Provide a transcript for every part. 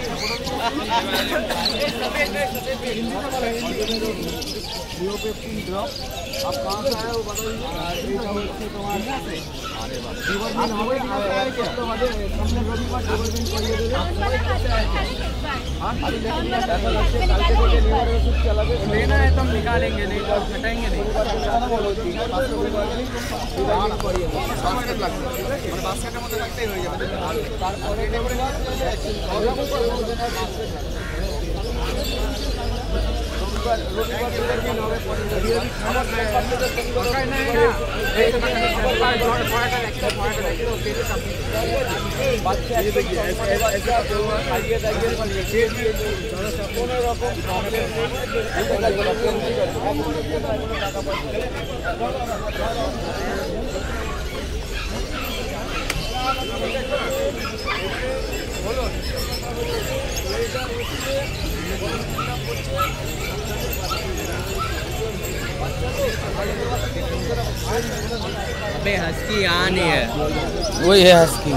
आप कहाँ से आए हो बताइए। अरे लेना है तो हम निकालेंगे, नहीं तो हटाएंगे नहीं। बास्केटेर मধ্যে রাখতেই হয়ে যাবে। अबे हस्की यहाँ नहीं है, वही है हस्की।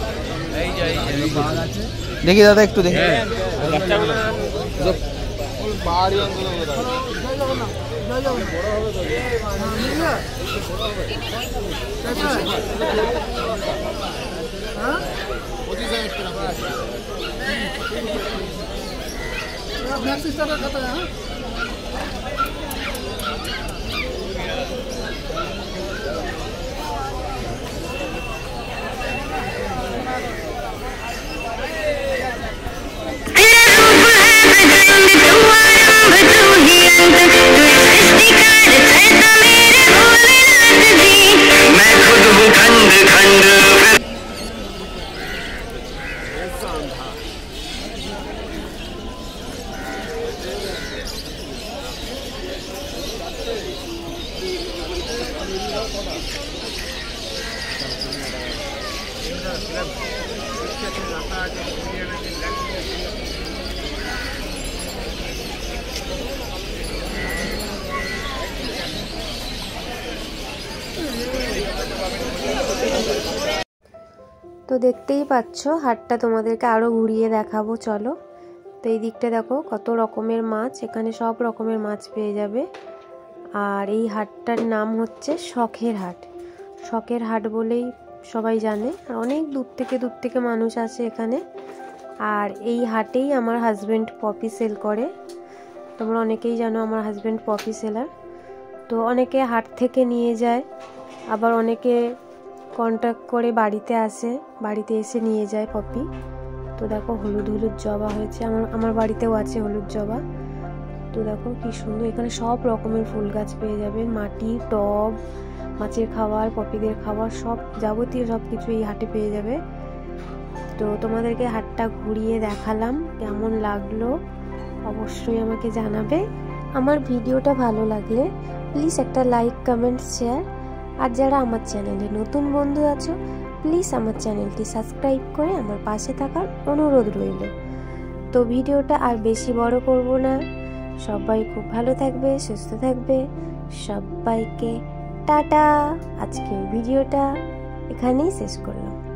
देखिए दादा एक तो देखिए তো দেখতেই পাচ্ছ হাটটা তোমাদেরকে আরো ঘুরিয়ে দেখাবো চলো। তো এই দিকটা দেখো কত রকমের মাছ, এখানে সব রকমের মাছ পেয়ে যাবে। আর এই হাটটার নাম হচ্ছে শখের হাট। শখের হাট বলেই সবাই জানে, আর অনেক দূর থেকে মানুষ আসে এখানে। আর এই হাটেই আমার হাজব্যান্ড পপি সেল করে। তোমরা অনেকেই জানো আমার হাজব্যান্ড পপি সেলার। তো অনেকে হাট থেকে নিয়ে যায়, আবার অনেকে কন্ট্যাক্ট করে বাড়িতে আসে, বাড়িতে এসে নিয়ে যায় পপি। তো দেখো হলুদ হলুদ জবা হয়েছে, আমার বাড়িতেও আছে হলুদ জবা। তো দেখো কি সুন্দর, এখানে সব রকমের ফুল গাছ পেয়ে যাবে, মাটি, টব, মাছের খাবার, পপিদের খাবার, সব যাবতীয় সব কিছু এই হাটে পেয়ে যাবে। তো তোমাদেরকে হাটটা ঘুরিয়ে দেখালাম, কেমন লাগলো অবশ্যই আমাকে জানাবে। আমার ভিডিওটা ভালো লাগলে প্লিজ একটা লাইক, কমেন্ট, শেয়ার। আর যারা আমার চ্যানেলে নতুন বন্ধু আছো প্লিজ আমার চ্যানেলটি সাবস্ক্রাইব করে আমার পাশে থাকার অনুরোধ রইল। তো ভিডিওটা আর বেশি বড় করব না। সবাই খুব ভালো থাকবে, সুস্থ থাকবে। সবাইকে টাটা। আজকের ভিডিওটা এখানেই শেষ করলাম।